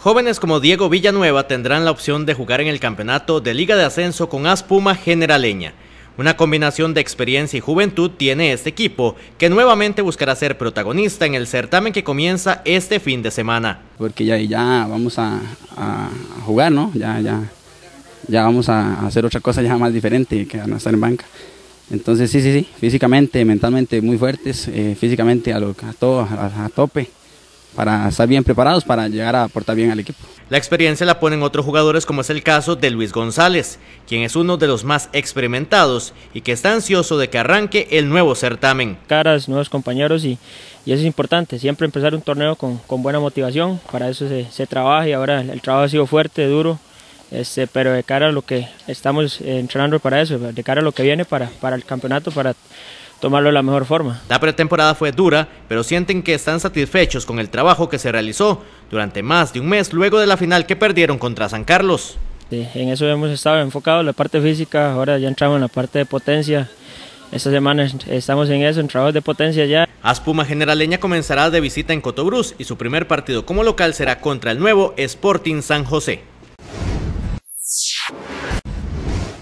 Jóvenes como Diego Villanueva tendrán la opción de jugar en el campeonato de Liga de Ascenso con AS Puma Generaleña. Una combinación de experiencia y juventud tiene este equipo, que nuevamente buscará ser protagonista en el certamen que comienza este fin de semana. Porque ya vamos a jugar, ¿no? Ya vamos a hacer otra cosa ya más diferente que no estar en banca. Entonces sí, físicamente, mentalmente muy fuertes, físicamente a tope, para estar bien preparados para llegar a aportar bien al equipo. La experiencia la ponen otros jugadores, como es el caso de Luis González, quien es uno de los más experimentados y que está ansioso de que arranque el nuevo certamen. Caras, nuevos compañeros y eso es importante, siempre empezar un torneo con buena motivación, para eso se trabaja y ahora el trabajo ha sido fuerte, duro, pero de cara a lo que estamos entrenando para eso, de cara a lo que viene para el campeonato, para tomarlo de la mejor forma. La pretemporada fue dura, pero sienten que están satisfechos con el trabajo que se realizó durante más de un mes luego de la final que perdieron contra San Carlos. Sí, en eso hemos estado enfocados, la parte física, ahora ya entramos en la parte de potencia. Esta semana estamos en eso, en trabajos de potencia ya. AS Puma Generaleña comenzará de visita en Cotobruz y su primer partido como local será contra el nuevo Sporting San José.